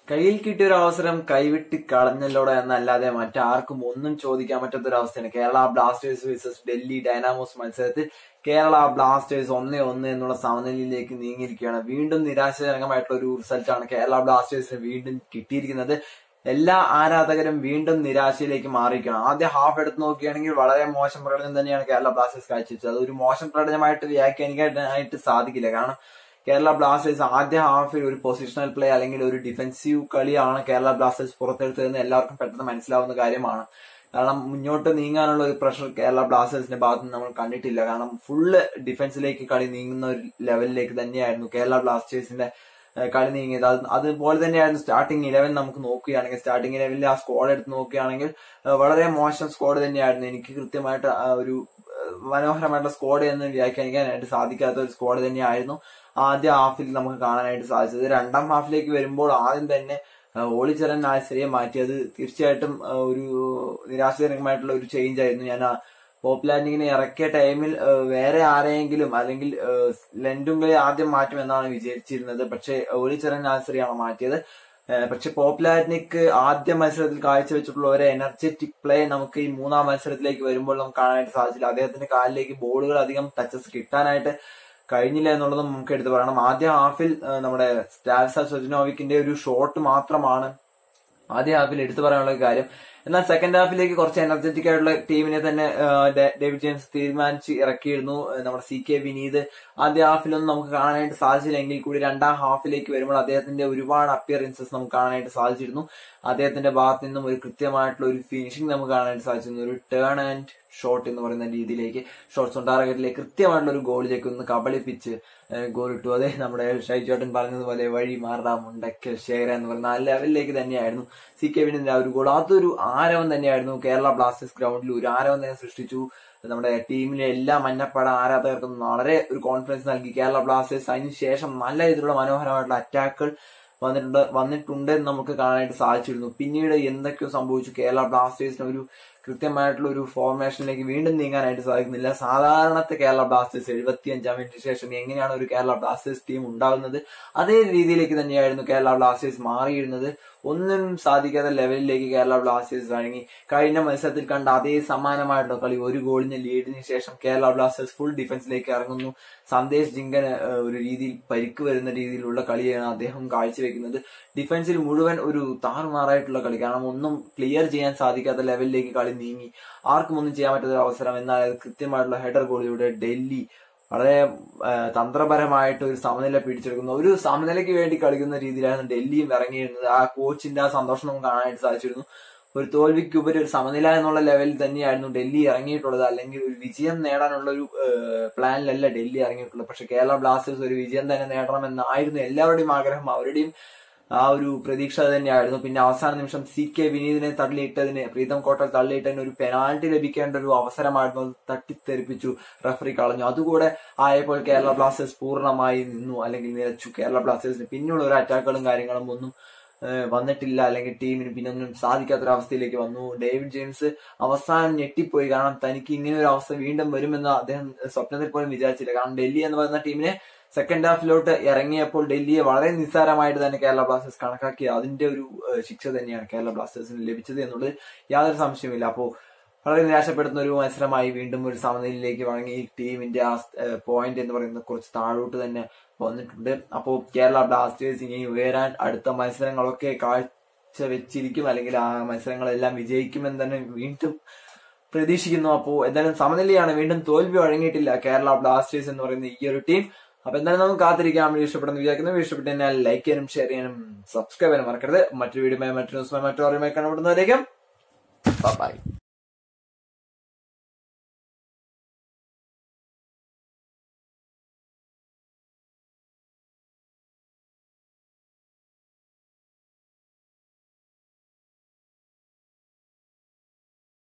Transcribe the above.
കയ്യിൽ കിട്ടിയ ഒരു അവസരം കൈവിട്ട് കളഞ്ഞല്ലോടെ എന്നല്ലാതെ മറ്റാർക്കും ഒന്നും ചോദിക്കാൻ പറ്റാത്തൊരവസ്ഥയാണ്. Kerala Blasters versus Delhi Dynamos മത്സരത്തിൽ കേരള ബ്ലാസ്റ്റേഴ്സ് 1-1 എന്നുള്ള സമനിലയിലേക്ക് നീങ്ങിയിരിക്കുകയാണ്. വീണ്ടും നിരാശാജനകമായിട്ടുള്ള ഒരു റിസൾട്ടാണ് കേരള ബ്ലാസ്റ്റേഴ്സിന് വീണ്ടും കിട്ടിയിരിക്കുന്നത്. എല്ലാ ആരാധകരും വീണ്ടും നിരാശയിലേക്ക് മാറിയിരിക്കുകയാണ്. ആദ്യ ഹാഫ് എടുത്ത് നോക്കുകയാണെങ്കിൽ വളരെ മോശം പ്രകടനം തന്നെയാണ് കേരള ബ്ലാസ്റ്റേഴ്സ് കാഴ്ചവെച്ചത്. അതൊരു മോശം പ്രകടനമായിട്ട് വ്യാഖ്യാനിക്കാനായിട്ട് സാധിക്കില്ല. കാരണം കേരള ബ്ലാസ്റ്റേഴ്സ് ആദ്യ ഹാഫിൽ ഒരു പൊസിഷണൽ പ്ലേ അല്ലെങ്കിൽ ഒരു ഡിഫൻസീവ് കളിയാണ് കേരള ബ്ലാസ്റ്റേഴ്സ് പുറത്തെടുത്തതെന്ന് എല്ലാവർക്കും പെട്ടെന്ന് മനസ്സിലാവുന്ന കാര്യമാണ്. കാരണം മുന്നോട്ട് നീങ്ങാനുള്ള ഒരു പ്രഷർ കേരള ബ്ലാസ്റ്റേഴ്സിന്റെ ഭാഗത്ത് നമ്മൾ കണ്ടിട്ടില്ല. കാരണം ഫുള്ള് ഡിഫൻസിലേക്ക് കളി നീങ്ങുന്ന ഒരു ലെവലിലേക്ക് തന്നെയായിരുന്നു കേരള ബ്ലാസ്റ്റേഴ്സിന്റെ കളി നീങ്ങിയത്. അതുപോലെ തന്നെയായിരുന്നു സ്റ്റാർട്ടിംഗ് 11 നമുക്ക് നോക്കുകയാണെങ്കിൽ. സ്റ്റാർട്ടിംഗ് 11 ആ സ്ക്വാഡ് എടുത്ത് നോക്കുകയാണെങ്കിൽ വളരെ മോശം സ്ക്വാഡ് തന്നെയായിരുന്നു. എനിക്ക് കൃത്യമായിട്ട് ഒരു മനോഹരമായിട്ടുള്ള സ്ക്വാഡ് എന്ന് വ്യാഖ്യാനിക്കാനായിട്ട് സാധിക്കാത്ത ഒരു സ്ക്വാഡ് തന്നെയായിരുന്നു ആദ്യ ഹാഫിൽ നമുക്ക് കാണാനായിട്ട് സാധിച്ചത്. രണ്ടാം ഹാഫിലേക്ക് വരുമ്പോൾ ആദ്യം തന്നെ ഓളിച്ചെറൻ നാസരിയെ മാറ്റിയത് തീർച്ചയായിട്ടും ഒരു നിരാശാജനകമായിട്ടുള്ള ഒരു ചേഞ്ച് ആയിരുന്നു. ഞാൻ പോപ്ലാൻഡിങ്ങിനെ ഇറക്കിയ ടൈമിൽ വേറെ ആരെയെങ്കിലും അല്ലെങ്കിൽ ലെൻഡുങ്കളെ ആദ്യം മാറ്റുമെന്നാണ് വിചാരിച്ചിരുന്നത്. പക്ഷെ ഓളിച്ചെറൻ നാസരിയാണ് മാറ്റിയത്. പക്ഷെ പോപ്ലാൻഡിക്ക് ആദ്യ മത്സരത്തിൽ കാഴ്ചവെച്ചിട്ടുള്ള ഒരു എനർജറ്റിക് പ്ലേ നമുക്ക് ഈ മൂന്നാം മത്സരത്തിലേക്ക് വരുമ്പോൾ നമുക്ക് കാണാനായിട്ട് സാധിച്ചില്ല. അദ്ദേഹത്തിന്റെ കാലിലേക്ക് ബോളുകൾ അധികം ടച്ചസ് കിട്ടാനായിട്ട് കഴിഞ്ഞില്ല എന്നുള്ളതും നമുക്ക് എടുത്തു പറയണം. ആദ്യ ഹാഫിൽ നമ്മുടെ സ്റ്റാൽസ സൊജിനോവിക്കിന്റെ ഒരു ഷോട്ട് മാത്രമാണ് ആദ്യ ഹാഫിൽ എടുത്തു പറയാനുള്ള കാര്യം. എന്നാൽ സെക്കൻഡ് ഹാഫിലേക്ക് കുറച്ച് എനർജറ്റിക് ആയിട്ടുള്ള ടീമിനെ തന്നെ ഡേവിഡ് ജെയിംസ് തീരുമാനിച്ച് ഇറക്കിയിരുന്നു. നമ്മുടെ CK വിനീത് ആദ്യ ഹാഫിലൊന്നും നമുക്ക് കാണാനായിട്ട് സാധിച്ചില്ലെങ്കിൽ കൂടി രണ്ടാം ഹാഫിലേക്ക് വരുമ്പോൾ അദ്ദേഹത്തിന്റെ ഒരുപാട് അപ്പിയറൻസസ് നമുക്ക് കാണാനായിട്ട് സാധിച്ചിരുന്നു. അദ്ദേഹത്തിന്റെ ഭാഗത്ത് നിന്നും ഒരു കൃത്യമായിട്ടുള്ള ഒരു ഫിനിഷിംഗ് നമുക്ക് കാണാനായിട്ട് സാധിച്ചിരുന്നു. ഒരു ടേൺ ആൻഡ് ഷോട്ട് എന്ന് പറയുന്ന രീതിയിലേക്ക് ഷോട്ട്സ് ഓൺ ടാർഗറ്റിലേക്ക് കൃത്യമായിട്ടുള്ള ഒരു ഗോളിലേക്ക് ഒന്ന് കബളിപ്പിച്ച് ഗോൾ ഇട്ടു. അതെ, നമ്മുടെ ഷൈജോട്ടൻ പറഞ്ഞതുപോലെ വഴി മാറാം ഉണ്ടക്കൽ ശേഖര എന്ന് പറയുന്ന ആ ലെവലിലേക്ക് തന്നെയായിരുന്നു CK വിനീതിന്റെ ആ ഒരു ഗോൾ. അതൊരു ആരവം തന്നെയായിരുന്നു. കേരള ബ്ലാസ്റ്റേഴ്സ് ഗ്രൗണ്ടിൽ ഒരു ആരവം തന്നെ സൃഷ്ടിച്ചു. നമ്മുടെ ടീമിലെ എല്ലാ മഞ്ഞപ്പട ആരാധകർക്കും വളരെ ഒരു കോൺഫിഡൻസ് നൽകി. കേരള ബ്ലാസ്റ്റേഴ്സ് അതിനുശേഷം നല്ല രീതിയിലുള്ള മനോഹരമായിട്ടുള്ള അറ്റാക്കുകൾ വന്നിട്ടുണ്ട് എന്ന് നമുക്ക് കാണാനായിട്ട് സാധിച്ചിരുന്നു. പിന്നീട് എന്തൊക്കെയോ സംഭവിച്ചു. കേരള ബ്ലാസ്റ്റേഴ്സിന് ഒരു കൃത്യമായിട്ടുള്ള ഒരു ഫോർമേഷനിലേക്ക് വീണ്ടും നീങ്ങാനായിട്ട് സാധിക്കുന്നില്ല. സാധാരണത്തെ കേരള ബ്ലാസ്റ്റേഴ്സ് 75 മിനിറ്റിന് ശേഷം എങ്ങനെയാണ് ഒരു കേരള ബ്ലാസ്റ്റേഴ്സ് ടീം ഉണ്ടാകുന്നത് അതേ രീതിയിലേക്ക് തന്നെയായിരുന്നു കേരള ബ്ലാസ്റ്റേഴ്സ് മാറിയിരുന്നത്. ഒന്നും സാധിക്കാത്ത ലെവലിലേക്ക് കേരള ബ്ലാസ്റ്റേഴ്സ് വഴങ്ങി. കഴിഞ്ഞ മത്സരത്തിൽ കണ്ട അതേ സമാനമായിട്ടുള്ള കളി, ഒരു ഗോളിന് ലീഡിന് ശേഷം കേരള ബ്ലാസ്റ്റേഴ്സ് ഫുൾ ഡിഫൻസിലേക്ക് ഇറങ്ങുന്നു. സന്ദേശ് ജിങ്കന് ഒരു രീതിയിൽ പരിക്ക് വരുന്ന രീതിയിലുള്ള കളിയാണ് അദ്ദേഹം കാഴ്ചവെക്കുന്നത്. ഡിഫൻസിൽ മുഴുവൻ ഒരു താറുമാറായിട്ടുള്ള കളി. കാരണം ഒന്നും ക്ലിയർ ചെയ്യാൻ സാധിക്കാത്ത ലെവലിലേക്ക് കളി നീങ്ങി. ആർക്കും ഒന്നും ചെയ്യാൻ പറ്റാത്ത അവസരം. എന്നാൽ കൃത്യമായിട്ടുള്ള ഹെഡർ ഗോളിലൂടെ ഡൽഹി വളരെ തന്ത്രപരമായിട്ട് ഒരു സമനില പിടിച്ചെടുക്കുന്നു. ഒരു സമനിലയ്ക്ക് വേണ്ടി കളിക്കുന്ന രീതിയിലായിരുന്നു ഡൽഹിയും ഇറങ്ങിയിരുന്നത്. ആ കോച്ചിന്റെ ആ സന്തോഷം നമുക്ക് കാണാനായിട്ട് സാധിച്ചിരുന്നു. ഒരു തോൽവിക്കുപരി ഒരു സമനില എന്നുള്ള ലെവലിൽ തന്നെയായിരുന്നു ഡൽഹി ഇറങ്ങിയിട്ടുള്ളത്. അല്ലെങ്കിൽ ഒരു വിജയം നേടാനുള്ള ഒരു പ്ലാനിലല്ല ഡൽഹി ഇറങ്ങിയിട്ടുള്ളത്. പക്ഷെ കേരള ബ്ലാസ്റ്റേഴ്സ് ഒരു വിജയം തന്നെ നേടണമെന്നായിരുന്നു എല്ലാവരുടെയും ആഗ്രഹം. അവരുടെയും ആ ഒരു പ്രതീക്ഷ തന്നെയായിരുന്നു. പിന്നെ അവസാന നിമിഷം CK വിനീതിനെ തള്ളിയിട്ടതിന്, പ്രീതം കോട്ടൽ തള്ളിയിട്ടതിന് ഒരു പെനാൽറ്റി ലഭിക്കേണ്ട ഒരു അവസരമായിരുന്നു. അത് തട്ടിത്തെറിപ്പിച്ചു, റഫറി കളഞ്ഞു. അതുകൂടെ ആയപ്പോൾ കേരള ബ്ലാസ്റ്റേഴ്സ് പൂർണ്ണമായി നിന്നു, അല്ലെങ്കിൽ നിലച്ചു. കേരള ബ്ലാസ്റ്റേഴ്സിന് പിന്നെയുള്ള ഒരു അറ്റാക്കുകളും കാര്യങ്ങളും ഒന്നും വന്നിട്ടില്ല, അല്ലെങ്കിൽ ടീമിന് പിന്നെ ഒന്നും സാധിക്കാത്തൊരവസ്ഥയിലേക്ക് വന്നു. ഡേവിഡ് ജെയിംസ് അവസാനം ഞെട്ടിപ്പോയി. കാരണം തനിക്ക് ഇങ്ങനെ ഒരു അവസ്ഥ വീണ്ടും വരുമെന്ന് അദ്ദേഹം സ്വപ്നത്തിൽ പോലും വിചാരിച്ചില്ല. കാരണം ഡൽഹി എന്ന് പറയുന്ന ടീമിനെ സെക്കൻഡ് ഹാഫിലോട്ട് ഇറങ്ങിയപ്പോൾ ഡൽഹിയെ വളരെ നിസ്സാരമായിട്ട് തന്നെ കേരള ബ്ലാസ്റ്റേഴ്സ് കണക്കാക്കി. അതിന്റെ ഒരു ശിക്ഷ തന്നെയാണ് കേരള ബ്ലാസ്റ്റേഴ്സിന് ലഭിച്ചത് എന്നുള്ളത് യാതൊരു സംശയമില്ല. അപ്പോൾ വളരെ നിരാശപ്പെടുത്തുന്ന ഒരു മത്സരമായി വീണ്ടും ഒരു സമനിലയിലേക്ക് വഴങ്ങി ടീമിന്റെ ആ പോയിന്റ് എന്ന് പറയുന്നത് കുറച്ച് താഴോട്ട് തന്നെ വന്നിട്ടുണ്ട്. അപ്പോൾ കേരള ബ്ലാസ്റ്റേഴ്സ് ഇനി ഉയരാൻ അടുത്ത മത്സരങ്ങളൊക്കെ കാഴ്ചവെച്ചിരിക്കും, അല്ലെങ്കിൽ ആ മത്സരങ്ങളെല്ലാം വിജയിക്കുമെന്ന് തന്നെ വീണ്ടും പ്രതീക്ഷിക്കുന്നു. അപ്പോൾ എന്തായാലും സമനിലയാണ്, വീണ്ടും തോൽവി വഴങ്ങിയിട്ടില്ല കേരള ബ്ലാസ്റ്റേഴ്സ് എന്ന് പറയുന്ന ഈ ഒരു ടീം. അപ്പൊ എന്തായാലും നമുക്ക് കാത്തിരിക്കാം. വീഡിയോ ഇഷ്ടപ്പെടുന്ന വിചാരിക്കുന്നു. ഇഷ്ടപ്പെട്ടു കഴിഞ്ഞാൽ ലൈക്ക് ചെയ്യാനും ഷെയർ ചെയ്യാനും സബ്സ്ക്രൈബ് ചെയ്യാനും മറക്കരുത്. മറ്റൊരു വീഡിയോ മറ്റൊരു ന്യൂസുമായി മറ്റൊരു അറിയുമായി കാണപ്പെടുന്നവരേക്കും ബൈ.